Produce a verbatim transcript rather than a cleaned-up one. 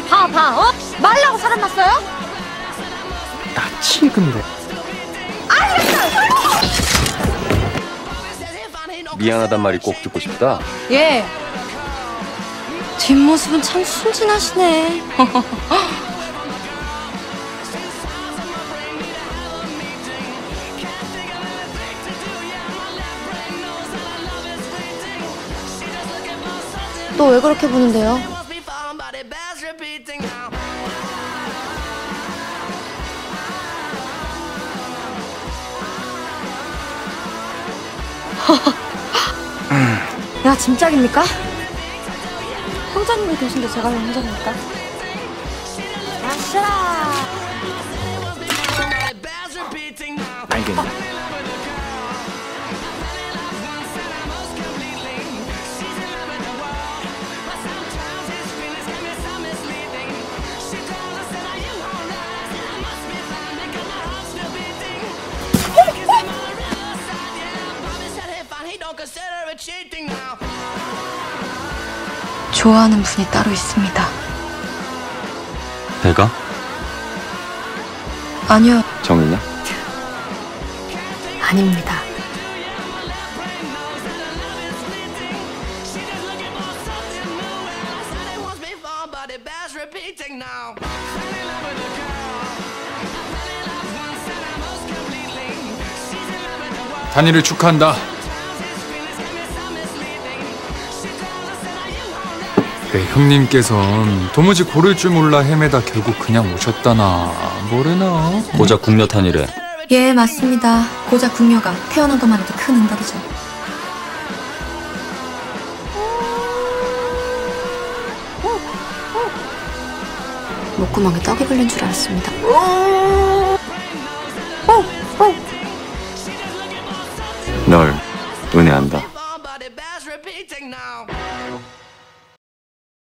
봐, 봐, 어? 말라고 사람 났어요? 나치 근데. 미안하단 말이 꼭 듣고 싶다. 예. 뒷모습은 참 순진하시네. 너 왜 그렇게 보는데요? 야, 짐짝입니까? 형제님이 계신데 제가 왜 형제입니까? 아시라. 알겠네. 좋아하는 분이 따로 있습니다. 내가? 아니요. 정이냐? 아닙니다. 단일을 축하한다. 그 형님께선 도무지 고를 줄 몰라 헤매다 결국 그냥 오셨다나 뭐래나. 고자 궁녀 탄이래. 예, 맞습니다. 고자 궁녀가 태어난 것만 해도 큰 응덕이죠. 목구멍에 떡이 걸린 줄 알았습니다. 널 은혜한다.